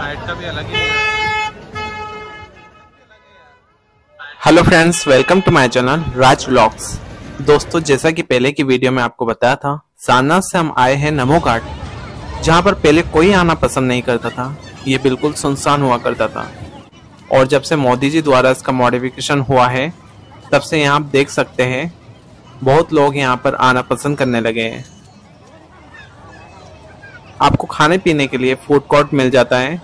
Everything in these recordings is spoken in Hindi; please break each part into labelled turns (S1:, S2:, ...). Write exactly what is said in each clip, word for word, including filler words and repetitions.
S1: लाइट का भी अलग ही है।
S2: Hello friends, welcome to my channel Raj vlogs. दोस्तों, जैसा कि पहले की वीडियो में आपको बताया था, सारनाथ से हम आए हैं नमो घाट, जहां पर पहले कोई आना पसंद नहीं करता था। ये बिल्कुल सुनसान हुआ करता था और जब से मोदी जी द्वारा इसका मॉडिफिकेशन हुआ है, तब से यहाँ आप देख सकते हैं बहुत लोग यहाँ पर आना पसंद करने लगे हैं। आपको खाने पीने के लिए फूड कोर्ट मिल जाता है।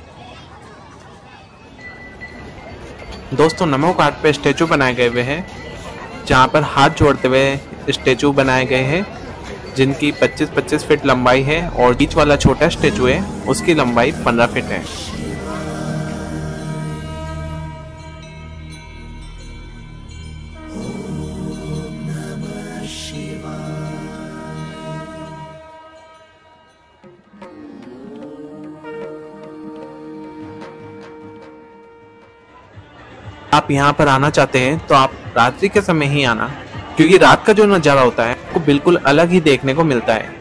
S2: दोस्तों, नमो घाट पे स्टेचू बनाए गए हुए हैं, जहाँ पर हाथ जोड़ते हुए स्टेचू बनाए गए हैं, जिनकी पच्चीस पच्चीस फीट लंबाई है और बीच वाला छोटा स्टेचू है, उसकी लंबाई पंद्रह फीट है। आप यहाँ पर आना चाहते हैं तो आप रात्रि के समय ही आना, क्योंकि रात का जो नजारा होता है आपको बिल्कुल अलग ही देखने को मिलता है।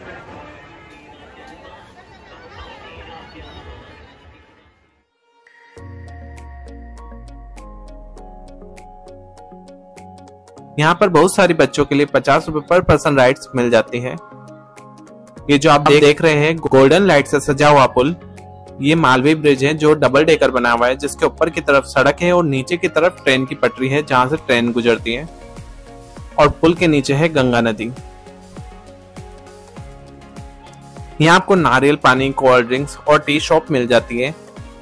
S2: यहाँ पर बहुत सारी बच्चों के लिए पचास रुपए पर पर्सन राइड्स मिल जाती है। ये जो आप देख रहे हैं गोल्डन लाइट से सजा हुआ पुल, ये मालवी ब्रिज है जो डबल डेकर बना हुआ है, जिसके ऊपर की तरफ सड़क है और नीचे की तरफ ट्रेन की पटरी है, जहां से ट्रेन गुजरती है, और पुल के नीचे है गंगा नदी। यहाँ आपको नारियल पानी, कोल्ड ड्रिंक्स और टी शॉप मिल जाती है।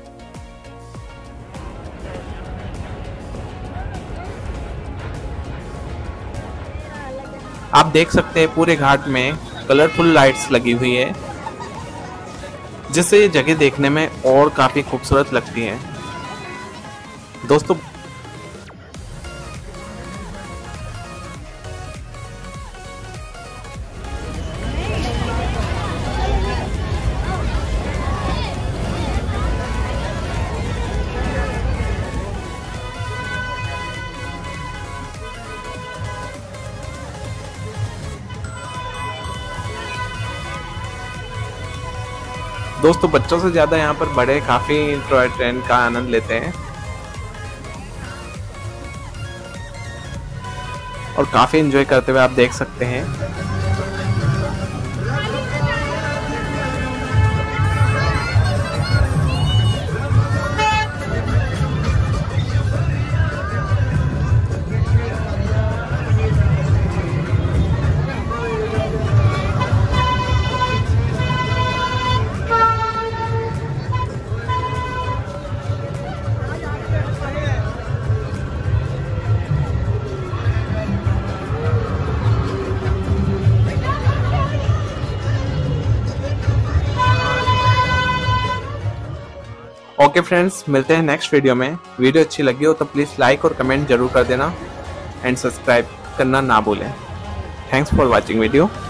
S2: आप देख सकते हैं पूरे घाट में कलरफुल लाइट्स लगी हुई है, जिससे ये जगह देखने में और काफी खूबसूरत लगती है। दोस्तों, दोस्तों बच्चों से ज्यादा यहाँ पर बड़े काफी टॉय ट्रेन का आनंद लेते हैं और काफी एंजॉय करते हुए आप देख सकते हैं। ओके फ्रेंड्स, मिलते हैं नेक्स्ट वीडियो में। वीडियो अच्छी लगी हो तो प्लीज़ लाइक और कमेंट जरूर कर देना एंड सब्सक्राइब करना ना भूलें। Thanks for watching video.